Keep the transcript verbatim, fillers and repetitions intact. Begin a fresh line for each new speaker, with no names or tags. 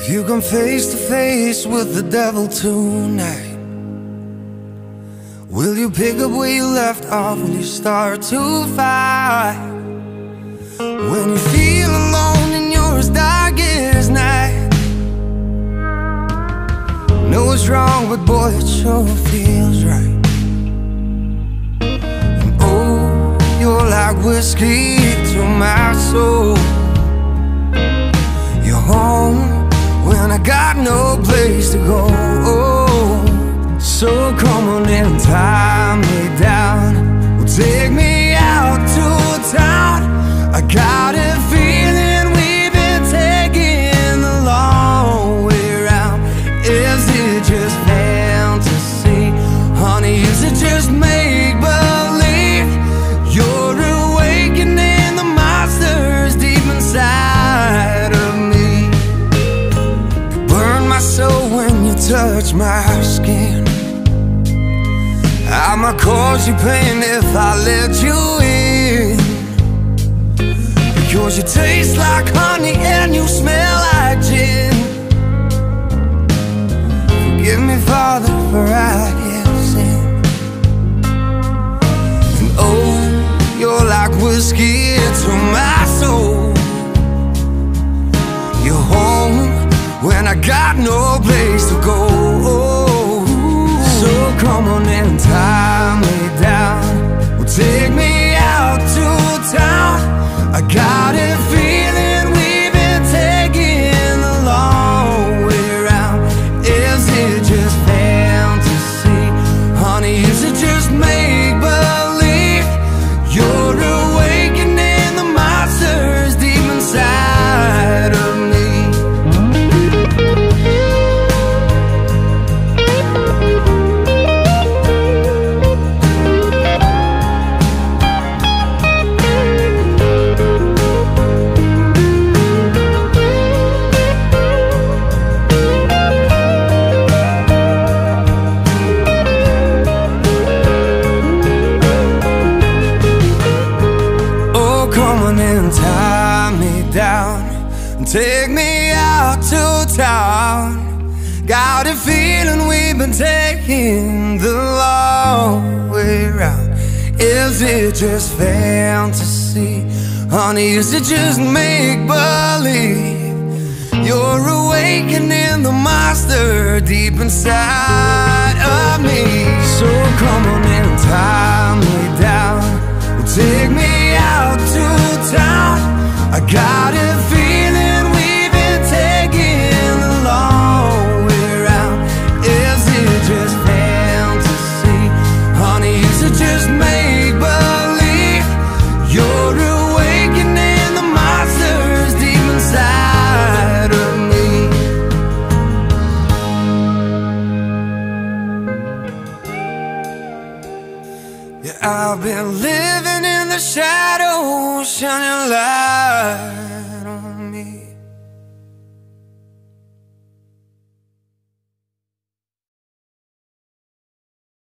you come face to face with the devil tonight, will you pick up where you left off? Will you start to fight? When you feel alone and you're as dark as night, know it's wrong, but boy, it sure feels right. And oh, you're like whiskey to my soul. You're home when I got no place to go. So come on and tie me down, well, take me out to town. I got a feeling we've been taking the long way round. Is it just fantasy? Honey, is it just make-believe? You're awakening the monsters deep inside of me. You burn my soul when you touch my skin. I might cause you pain if I let you in, because you taste like honey and you smell like gin. Forgive me, Father, for I have sinned. And oh, you're like whiskey to my soul. You're home when I got no place to go. So come on and tie me down, well, take me out to town. I got a feeling we've been taking the long way round. Is it just fantasy? Honey, is it just make-believe? You're awakening the monsters deep inside of me. Tie me down and take me out to town. Got a feeling we've been taking the long way round. Is it just fantasy? Honey, is it just make-believe? You're awakening the monster deep inside of me. So come on and tie me down, well, take me out to town. I got a feeling we've been taking the long way round. Is it just fantasy? Honey, is it just make-believe? You're awakening the monsters deep inside of me. Yeah, I've been living in the shadows, shining light.